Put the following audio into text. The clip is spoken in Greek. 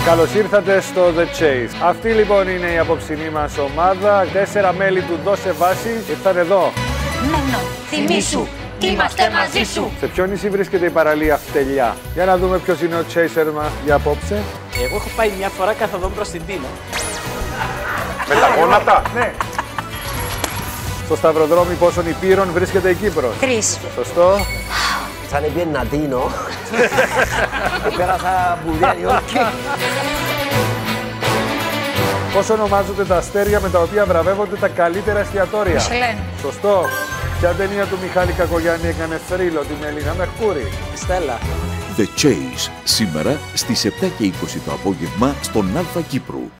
Καλώς ήρθατε στο The Chase. Αυτή λοιπόν είναι η απόψινή μας ομάδα. 4 μέλη του Δώσε Βάση ήρθαν εδώ. Μόνο θυμήσου, είμαστε μαζί σου. Σε ποιο νησί βρίσκεται η παραλία Φτελιά? Για να δούμε ποιος είναι ο chaser μας για απόψε. Εγώ έχω πάει μια φορά καθοδόν προς την Τίνο. Με τα γόνατα. Ναι. Στο σταυροδρόμι πόσων υπήρων βρίσκεται η Κύπρος? 3. Σωστό. Σαν έπιεν Τίνο. Πέρασα Μπουδία Ιόρκη. Πώς ονομάζονται τα αστέρια με τα οποία βραβεύονται τα καλύτερα εστιατόρια? Μισελέν. Σωστό. Ποια ταινία του Μιχάλη Κακογιάννη έκανε θρύλο την Ελίνα Μερκούρη? Στέλλα. The Chase, σήμερα στις 7:20 το απόγευμα στον Αλφα Κύπρου.